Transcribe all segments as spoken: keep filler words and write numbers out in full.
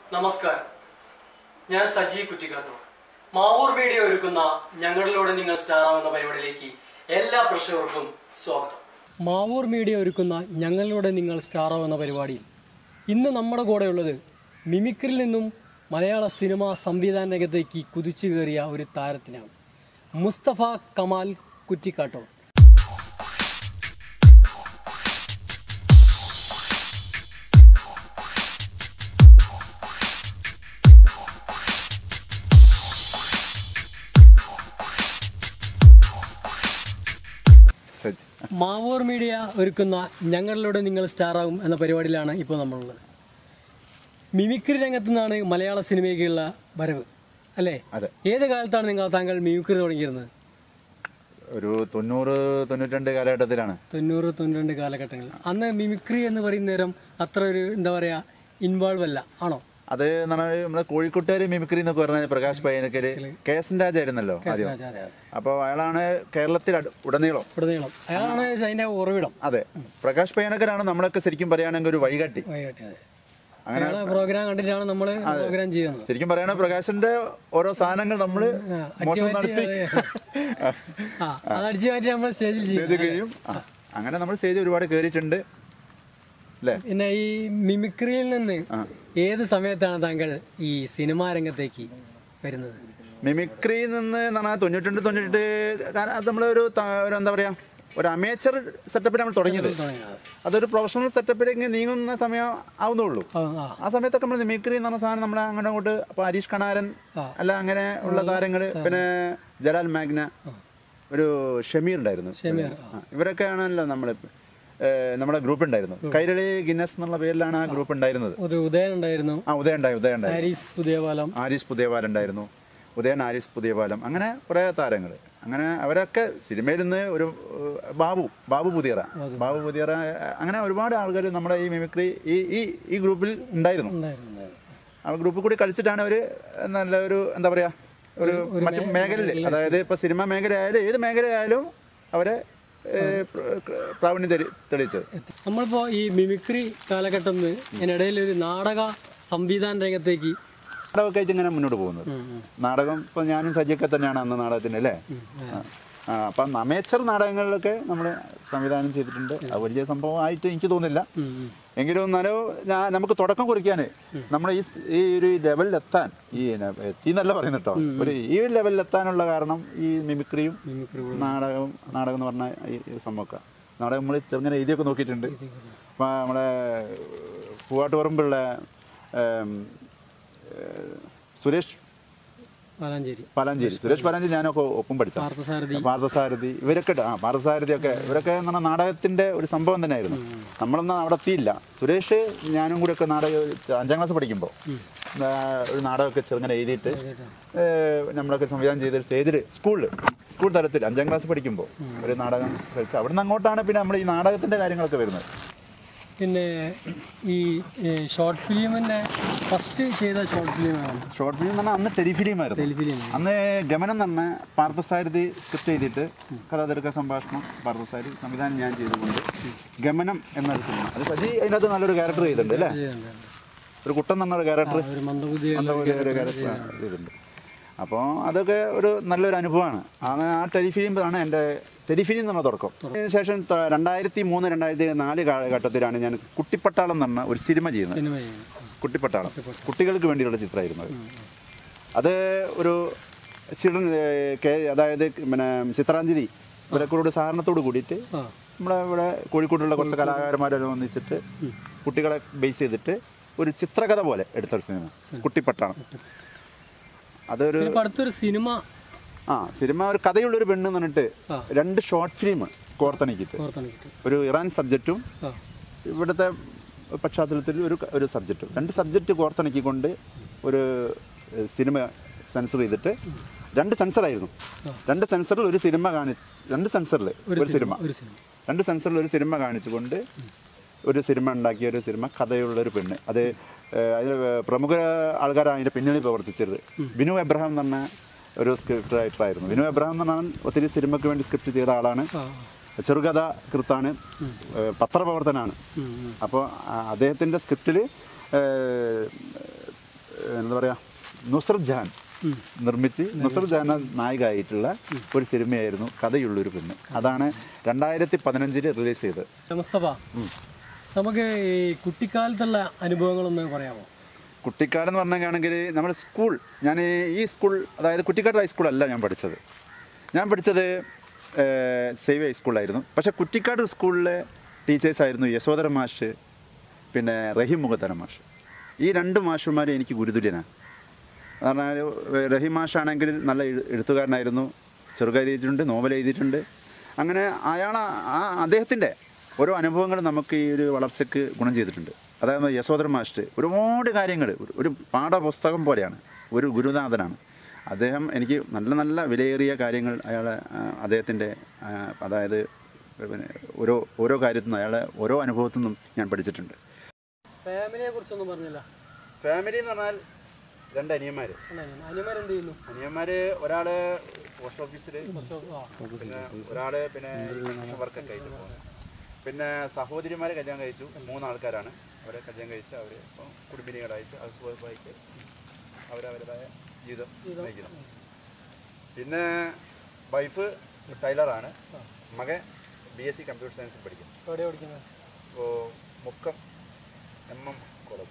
നമസ്കാരം, ഞാൻ സജി കുറ്റിക്കാത്തൂർ. മാവൂർ മീഡിയ ഒരുക്കുന്ന ഞങ്ങളിലൂടെ നിങ്ങൾ സ്റ്റാർ ആവുന്ന പരിപാടിയിലേക്ക് എല്ലാ പ്രേക്ഷകർക്കും സ്വാഗതം. മാവൂർ മീഡിയ ഒരുക്കുന്ന ഞങ്ങളിലൂടെ നിങ്ങൾ സ്റ്റാർ ആവുന്ന പരിപാടിയിൽ ഇന്ന് നമ്മുടെ കൂടെയുള്ളത് മിമിക്രിയിൽ നിന്നും മലയാള സിനിമാ സംവിധാന രംഗത്തേക്ക് കുതിച്ചു കയറിയ ഒരു താരത്തിനാണ് മുസ്തഫ കമാൽ കുറ്റിക്കാട്ടൂർ. മാവൂർ മീഡിയ ഒരുക്കുന്ന ഞങ്ങളിലൂടെ നിങ്ങൾ സ്റ്റാറാകും എന്ന പരിപാടിയിലാണ് ഇപ്പോൾ നമ്മളുള്ളത്. മിമിക്രി രംഗത്തു നിന്നാണ് മലയാള സിനിമയ്ക്കുള്ള വരവ്, അല്ലേ? ഏത് കാലത്താണ് നിങ്ങൾ താങ്കൾ മിമിക്രി തുടങ്ങിയിരുന്നത്? ഒരു തൊണ്ണൂറ് തൊണ്ണൂറ്റി കാലഘട്ടത്തിലാണ്. തൊണ്ണൂറ് തൊണ്ണൂറ്റി കാലഘട്ടങ്ങളിൽ അന്ന് മിമിക്രി എന്ന് പറയുന്ന നേരം അത്ര ഒരു എന്താ പറയാ ഇൻവോൾവ് അല്ല, ആണോ? അത് നമ്മുടെ കോഴിക്കോട്ടുകാര് മിമിക്രി എന്നൊക്കെ പറഞ്ഞ പ്രകാശ് പയ്യനക്കല് കെ എസ് രാജായിരുന്നല്ലോ ആദ്യം. അപ്പോൾ അയാളാണ് കേരളത്തിൽ ഉടനീളം ഉടനീളം അയാളാണ് അതിന്റെ ഉറവിടം. അതെ, പ്രകാശ് പയ്യനക്കലാണ് നമ്മളൊക്കെ ശരിക്കും പറയുകയാണെങ്കിൽ ഒരു വഴികാട്ടി. അങ്ങനെ പ്രോഗ്രാം കണ്ടിട്ടാണ് നമ്മൾ പ്രോഗ്രാം ചെയ്യുന്നത്. ശരിക്കും പറയുകയാണെങ്കിൽ പ്രകാശിന്റെ ഓരോ സാധനങ്ങൾ നമ്മള് മോശം നടത്തി അടിച്ചു മാറ്റി നമ്മൾ സ്റ്റേജിൽ കഴിയും. അങ്ങനെ നമ്മൾ സ്റ്റേജിൽ ഒരുപാട് കയറിയിട്ടുണ്ട്. പിന്നെ ഈ മിമിക്രിയിൽ നിന്ന് ഏത് സമയത്താണ് താങ്കൾ ഈ സിനിമാ രംഗത്തേക്ക് വരുന്നത്? മിമിക്രിയിൽ നിന്ന് പറഞ്ഞാൽ തൊണ്ണൂറ്റി രണ്ട് തൊണ്ണൂറ്റി നമ്മളൊരു എന്താ പറയാ ഒരു അമേച്ചർ സെറ്റപ്പിൽ നമ്മൾ തുടങ്ങിയത്. അതൊരു പ്രൊഫഷണൽ സെറ്റപ്പിലേക്ക് നീങ്ങുന്ന സമയം ആവുന്നുള്ളൂ. ആ സമയത്തൊക്കെ നമ്മൾ മിമിക്രി എന്ന് പറഞ്ഞ സാധനം നമ്മളെ അങ്ങോട്ടും അങ്ങോട്ട് ഇപ്പൊ ഹരീഷ് കണാരൻ അല്ല അങ്ങനെ ഉള്ള താരങ്ങള്, പിന്നെ ജലാൽ മാഗ്ന, ഒരു ഷമീർ ഉണ്ടായിരുന്നു. ഇവരൊക്കെ ആണല്ലോ നമ്മള് നമ്മുടെ ഗ്രൂപ്പ് ഉണ്ടായിരുന്നു. കൈരളി ഗിന്നസ് എന്നുള്ള പേരിലാണ് ആ ഗ്രൂപ്പ് ഉണ്ടായിരുന്നത്. ഒരു ഉദയൻ ഉണ്ടായിരുന്നു. ആ ഉദയൻ ഉണ്ടായി ഉദയൻ ഉണ്ടായി ആരീസ് പുതിയപാലം ആരീസ് പുതിയപാലം ഉണ്ടായിരുന്നു. ഉദയൻ ആരീസ് പുതിയപാലം അങ്ങനെ കുറേ താരങ്ങൾ. അങ്ങനെ അവരൊക്കെ സിനിമയിൽ നിന്ന് ഒരു ബാബു ബാബു പുതിയറ ബാബു പുതിയറ അങ്ങനെ ഒരുപാട് ആൾക്കാർ നമ്മുടെ ഈ മിമിക്രി ഈ ഈ ഈ ഗ്രൂപ്പിൽ ഉണ്ടായിരുന്നു. ആ ഗ്രൂപ്പിൽ കൂടി കളിച്ചിട്ടാണ് അവർ നല്ല ഒരു എന്താ പറയാ ഒരു മറ്റു മേഖലയിൽ, അതായത് ഇപ്പൊ സിനിമ മേഖല ആയാലും ഏത് മേഖലയായാലും അവരെ പ്രാവീണ്യം തെളിയിച്ചത്. നമ്മളിപ്പോ ഈ മിമിക്രി കാലഘട്ടം ഇതിനിടയിൽ ഒരു നാടക സംവിധാന രംഗത്തേക്ക് നാടകമൊക്കെ ആയിട്ട് ഇങ്ങനെ മുന്നോട്ട് പോകുന്നത്. നാടകം ഇപ്പൊ ഞാനും സജിയൊക്കെ തന്നെയാണ് അന്ന് നാടകത്തിന്, അല്ലേ? ആ അപ്പം അമേച്ചർ നാടകങ്ങളിലൊക്കെ നമ്മൾ സംവിധാനം ചെയ്തിട്ടുണ്ട്. അത് വലിയ സംഭവമായിട്ട് എനിക്ക് തോന്നുന്നില്ല. എങ്കിലും എന്നാലും ഞാൻ നമുക്ക് തുടക്കം കുറിക്കാൻ നമ്മൾ ഈ ഈ ഒരു ലെവലിലെത്താൻ ഈ എത്തി എന്നല്ല പറയുന്നത് കേട്ടോ, ഒരു ഈ ലെവലിലെത്താനുള്ള കാരണം ഈ മിമിക്രിയും നാടകവും നാടകം എന്ന് പറഞ്ഞ ഈ സംഭവമൊക്കെ നാടകം നമ്മൾ ചെറുങ്ങനെ എഴുതിയൊക്കെ നോക്കിയിട്ടുണ്ട്. അപ്പം നമ്മളെ പൂവാട്ടുപറമ്പുള്ള സുരേഷ് പാലാഞ്ചേരി പാലാഞ്ചേരി സുരേഷ് പാലാഞ്ചേരി ഞാനൊക്കെ ഒപ്പം പഠിച്ചു. പാർത്ഥസാരഥി ഇവരൊക്കെ ആ പാർത്ഥസാരഥി ഒക്കെ ഇവരൊക്കെ എന്ന് പറഞ്ഞാൽ നാടകത്തിന്റെ ഒരു സംഭവം തന്നെയായിരുന്നു. നമ്മളൊന്നും അവിടെ എത്തിയില്ല. സുരേഷ് ഞാനും കൂടി ഒക്കെ നാടകം അഞ്ചാം ക്ലാസ് പഠിക്കുമ്പോൾ ഒരു നാടകമൊക്കെ ചെറുങ്ങനെ എഴുതിയിട്ട് നമ്മളൊക്കെ സംവിധാനം ചെയ്ത് സ്റ്റേജിൽ സ്കൂളിൽ സ്കൂൾ തലത്തിൽ അഞ്ചാം ക്ലാസ് പഠിക്കുമ്പോൾ ഒരു നാടകം കളിച്ച് അവിടെ നിന്ന് അങ്ങോട്ടാണ് പിന്നെ നമ്മൾ ഈ നാടകത്തിന്റെ കാര്യങ്ങളൊക്കെ വരുന്നത്. പിന്നെ ഈ ഷോർട്ട് ഫിലിമിന്റെ ഫസ്റ്റ് ചെയ്ത ഷോർട്ട് ഫിലിമാണ് ഷോർട്ട് ഫിലിം എന്ന് പറഞ്ഞാൽ അന്ന് ടെലിഫിലിമായിരുന്നു. അന്ന് ഗമനം എന്ന് പറഞ്ഞ പാർത്ഥസാരഥി സ്ക്രിപ്റ്റ് ചെയ്തിട്ട് കഥാതിരക്ക സംഭാഷണം പാർത്ഥസാരഥി സംവിധാനം ഞാൻ ചെയ്തുകൊണ്ട് ഗമനം എന്നൊരു സിനിമ. അത് സജി അതിനകത്ത് നല്ലൊരു ക്യാരക്ടർ ചെയ്തിട്ടുണ്ട്, അല്ലേ? ഒരു കുട്ടൻ എന്നൊരു ക്യാരക്ടർ ക്യാരക്ടർ ചെയ്തിട്ടുണ്ട്. അപ്പോൾ അതൊക്കെ ഒരു നല്ലൊരു അനുഭവമാണ്. ആണ് ആ ടെലിഫിലിം ആണ് എൻ്റെ ടെലിഫിലിം എന്നുള്ള തുടക്കം. അതിനുശേഷം രണ്ടായിരത്തി മൂന്ന് രണ്ടായിരത്തി നാല് കാലഘട്ടത്തിലാണ് ഞാൻ കുട്ടിപ്പട്ടാളം എന്ന് പറഞ്ഞ ഒരു സിനിമ ചെയ്യുന്നത്. കുട്ടിപ്പട്ടാളം കുട്ടികൾക്ക് വേണ്ടിയുള്ള ചിത്രമായിരുന്നു അത്. അത് ഒരു ചിൽഡ്രൻ അതായത് പിന്നെ ചിത്രാഞ്ജലി ഇവരെക്കൂടെ സഹകരണത്തോട് കൂടിയിട്ട് നമ്മളെ ഇവിടെ കോഴിക്കോട്ടുള്ള കുറച്ച് കലാകാരന്മാരെല്ലാം ഒന്നിച്ചിട്ട് കുട്ടികളെ ബേസ് ചെയ്തിട്ട് ഒരു ചിത്രകഥ പോലെ എടുത്തൊരു സിനിമ കുട്ടിപ്പട്ടാളം. അതൊരു അടുത്തൊരു സിനിമ ആ സിനിമ ഒരു കഥയുള്ളൊരു പെണ്ണ് എന്ന് പറഞ്ഞിട്ട് രണ്ട് ഷോർട്ട് ഫിലിം കോർത്തിണക്കിയിട്ട് ഒരു ഇറാൻ സബ്ജക്റ്റും ഇവിടുത്തെ പശ്ചാത്തലത്തിൽ ഒരു ഒരു സബ്ജക്റ്റും രണ്ട് സബ്ജക്റ്റ് കോർത്തിണക്കിക്കൊണ്ട് ഒരു സിനിമ സെൻസർ ചെയ്തിട്ട് രണ്ട് സെൻസറായിരുന്നു. രണ്ട് സെൻസറിൽ ഒരു സിനിമ കാണിച്ച് രണ്ട് സെൻസറിൽ ഒരു സിനിമ രണ്ട് സെൻസറിൽ ഒരു സിനിമ കാണിച്ചുകൊണ്ട് ഒരു സിനിമ ഉണ്ടാക്കിയ ഒരു സിനിമ കഥയുള്ളൊരു പെണ്ണ്. അത് അതിൽ പ്രമുഖ ആൾക്കാരാണ് അതിൻ്റെ പിന്നണി പ്രവർത്തിച്ചത്. ബിനു എബ്രഹാം എന്ന് പറഞ്ഞ ഒരു സ്ക്രിപ്റ്റ് റൈറ്ററായിരുന്നു. ബിനു എബ്രഹാം എന്ന് പറഞ്ഞാൽ ഒത്തിരി സിനിമയ്ക്ക് വേണ്ടി സ്ക്രിപ്റ്റ് ചെയ്ത ആളാണ്. ചെറുകഥ കൃത്താണ്, പത്രപ്രവർത്തനാണ്. അപ്പോൾ അദ്ദേഹത്തിൻ്റെ സ്ക്രിപ്റ്റിൽ എന്താ പറയുക നുസ്രത് ജഹാൻ നിർമ്മിച്ച് നുസ്രത് ജഹാൻ നായികയായിട്ടുള്ള ഒരു സിനിമയായിരുന്നു കഥയുള്ളൊരു പെണ്ണ്. അതാണ് രണ്ടായിരത്തി പതിനഞ്ചില് റിലീസ് ചെയ്തത്. മുസ്തഫ, നമുക്ക് ഈ കുട്ടിക്കാലത്തുള്ള അനുഭവങ്ങളൊന്ന് പറയാമോ? കുട്ടിക്കാലം എന്ന് പറഞ്ഞാണെങ്കിൽ നമ്മുടെ സ്കൂൾ, ഞാൻ ഈ സ്കൂൾ അതായത് കുറ്റിക്കാട് ഹൈസ്കൂളല്ല ഞാൻ പഠിച്ചത്. ഞാൻ പഠിച്ചത് സേവ് ഹൈസ്കൂളായിരുന്നു. പക്ഷേ കുറ്റിക്കാട് സ്കൂളിലെ ടീച്ചേഴ്സായിരുന്നു യശോധര മാഷ്, പിന്നെ റഹീം മുഖത്തന മാഷ്. ഈ രണ്ട് മാഷുമാരും എനിക്ക് ഗുരുതുല്യനാണ്. പറഞ്ഞാൽ റഹീം മാഷാണെങ്കിൽ നല്ല എഴുത്തുകാരനായിരുന്നു, ചെറുകഥ എഴുതിയിട്ടുണ്ട്, നോവൽ എഴുതിയിട്ടുണ്ട്. അങ്ങനെ അയാൾ ആ അദ്ദേഹത്തിൻ്റെ ഓരോ അനുഭവങ്ങളും നമുക്ക് ഈ ഒരു വളർച്ചയ്ക്ക് ഗുണം ചെയ്തിട്ടുണ്ട്. അതായത് യശോധര മാഷ് ഒരുപാട് കാര്യങ്ങൾ ഒരു പാഠപുസ്തകം പോലെയാണ്, ഒരു ഗുരുനാഥനാണ് അദ്ദേഹം. എനിക്ക് നല്ല നല്ല വിലയേറിയ കാര്യങ്ങൾ അയാളെ അദ്ദേഹത്തിൻ്റെ അതായത് പിന്നെ ഓരോ ഓരോ കാര്യത്തിൽ നിന്നും അയാളെ ഓരോ അനുഭവത്തിൽ നിന്നും ഞാൻ പഠിച്ചിട്ടുണ്ട്. ഫാമിലിയെ കുറിച്ചൊന്നും പറഞ്ഞില്ല. ഫാമിലി എന്ന് പറഞ്ഞാൽ രണ്ട് അനിയന്മാർ. അനിയന്മാരെന്ത് ചെയ്യുന്നു? അനിയന്മാർ ഒരാൾ പോസ്റ്റ് ഓഫീസിൽ, പിന്നെ ഒരാൾ പിന്നെ വർക്കൊക്കെ ആയിട്ട് പോകുന്നത്. പിന്നെ സഹോദരിമാരെ കല്യാണം കഴിച്ചു, മൂന്നാൾക്കാരാണ്. അവരെ കല്യാണം കഴിച്ച് അവർ ഇപ്പോൾ കുടുംബിനികളായിട്ട് ഹൗസ് വൈഫായിട്ട് അവരവരുടേതായ ജീവിതം നയിക്കുന്നു. പിന്നെ വൈഫ് ടൈലറാണ്, മകൻ ബി എസ് സി കമ്പ്യൂട്ടർ സയൻസിൽ പഠിക്കുന്നു. എവിടെ പഠിക്കുന്നത്? ഇപ്പോൾ Mukkam M M college.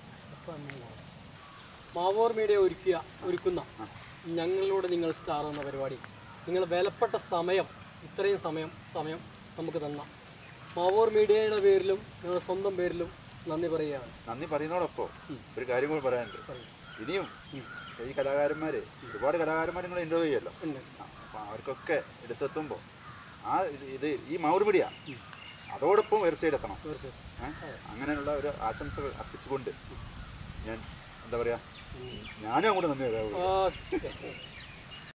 Mavoor media ഒരുക്കിയ ഒരുക്കുന്ന ഞങ്ങളിലൂടെ നിങ്ങൾ സ്റ്റാർ എന്ന പരിപാടി, നിങ്ങൾ വിലപ്പെട്ട സമയം, ഇത്രയും സമയം സമയം നമുക്ക് തന്ന മാവോർ മീഡിയയുടെ പേരിലും ഞങ്ങളുടെ സ്വന്തം പേരിലും നന്ദി പറയുകയാണ്. നന്ദി പറയുന്നതോടൊപ്പം ഒരു കാര്യം കൂടി പറയാനുണ്ട്. ഇനിയും ഈ കലാകാരന്മാർ ഒരുപാട് കലാകാരന്മാർ നിങ്ങൾ ഇൻ്റർവ്യൂ ചെയ്യല്ലോ, അപ്പം അവർക്കൊക്കെ എടുത്തെത്തുമ്പോൾ ആ ഇത് ഈ മാവൂർ മീഡിയ അതോടൊപ്പം വെബ്സൈറ്റ് അങ്ങനെയുള്ള ഒരു ആശംസകൾ അർപ്പിച്ചുകൊണ്ട് ഞാൻ എന്താ പറയുക, ഞാനും അങ്ങോട്ട് നന്ദി പറയാം.